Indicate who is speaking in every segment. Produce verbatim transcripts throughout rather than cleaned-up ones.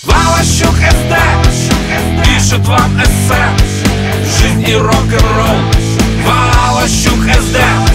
Speaker 1: Волощук СД пишет вам эссе. Жизнь и рок-н-ролл. Волощук СД.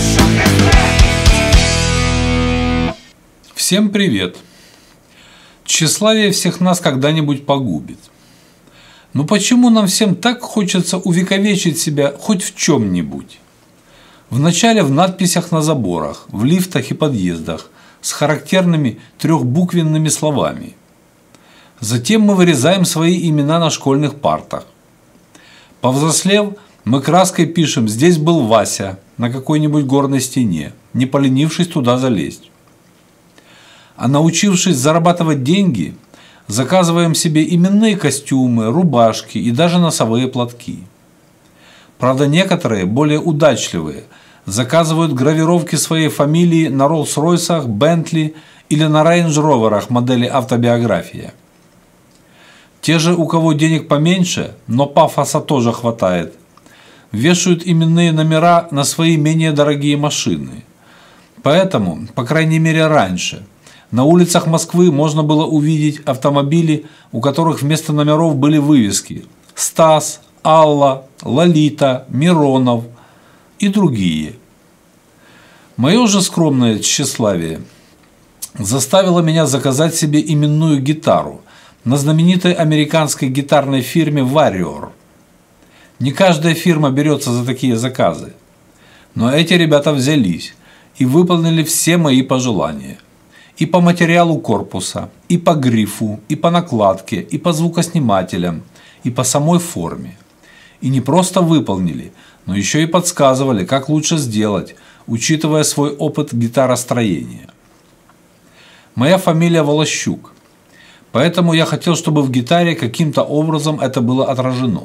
Speaker 2: Всем привет! Тщеславие всех нас когда-нибудь погубит. Но почему нам всем так хочется увековечить себя хоть в чем-нибудь? Вначале в надписях на заборах, в лифтах и подъездах с характерными трехбуквенными словами. Затем мы вырезаем свои имена на школьных партах. Повзрослев, мы краской пишем «Здесь был Вася» на какой-нибудь горной стене, не поленившись туда залезть. А научившись зарабатывать деньги, заказываем себе именные костюмы, рубашки и даже носовые платки. Правда, некоторые, более удачливые, заказывают гравировки своей фамилии на Роллс-Ройсах, Бентли или на Рейндж-Роверах модели автобиография. Те же, у кого денег поменьше, но пафоса тоже хватает, вешают именные номера на свои менее дорогие машины. Поэтому, по крайней мере раньше, на улицах Москвы можно было увидеть автомобили, у которых вместо номеров были вывески «Стас», «Алла», «Лолита», «Миронов» и другие. Мое же скромное тщеславие заставило меня заказать себе именную гитару на знаменитой американской гитарной фирме Warrior. Не каждая фирма берется за такие заказы, но эти ребята взялись и выполнили все мои пожелания. И по материалу корпуса, и по грифу, и по накладке, и по звукоснимателям, и по самой форме. И не просто выполнили, но еще и подсказывали, как лучше сделать, учитывая свой опыт гитаростроения. Моя фамилия Волощук, поэтому я хотел, чтобы в гитаре каким-то образом это было отражено.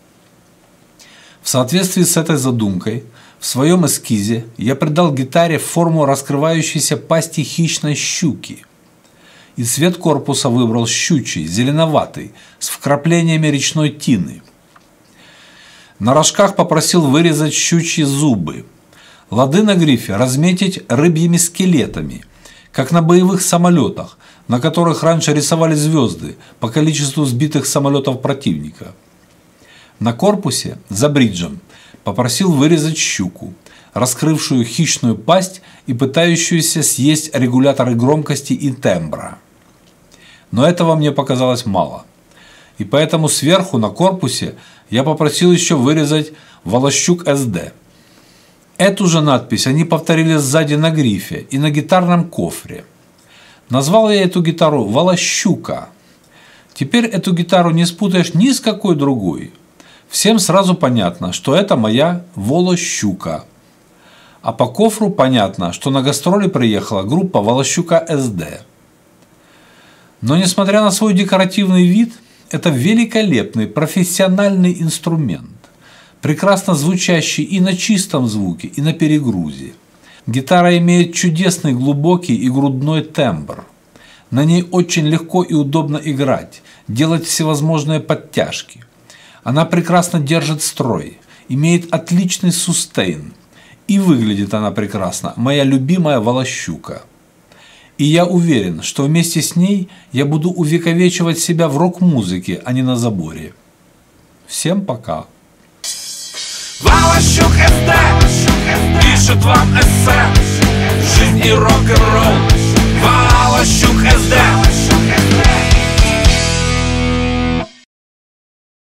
Speaker 2: В соответствии с этой задумкой, в своем эскизе я придал гитаре форму раскрывающейся пасти хищной щуки. И цвет корпуса выбрал щучий, зеленоватый, с вкраплениями речной тины. На рожках попросил вырезать щучьи зубы. Лады на грифе разметить рыбьими скелетами, как на боевых самолетах, на которых раньше рисовали звезды по количеству сбитых самолетов противника. На корпусе, за бриджем, попросил вырезать щуку, раскрывшую хищную пасть и пытающуюся съесть регуляторы громкости и тембра. Но этого мне показалось мало. И поэтому сверху на корпусе я попросил еще вырезать Волощук СД. Эту же надпись они повторили сзади на грифе и на гитарном кофре. Назвал я эту гитару Волощука. Теперь эту гитару не спутаешь ни с какой другой. Всем сразу понятно, что это моя Волощука. А по кофру понятно, что на гастроли приехала группа Волощука СД. Но несмотря на свой декоративный вид, это великолепный профессиональный инструмент, прекрасно звучащий и на чистом звуке, и на перегрузе. Гитара имеет чудесный глубокий и грудной тембр. На ней очень легко и удобно играть, делать всевозможные подтяжки. Она прекрасно держит строй, имеет отличный сустейн. И выглядит она прекрасно, моя любимая Волощука. И я уверен, что вместе с ней я буду увековечивать себя в рок-музыке, а не на заборе. Всем пока.
Speaker 1: Волощук СД пишет вам эссе. Жизнь и рок-н-ролл. Волощук СД.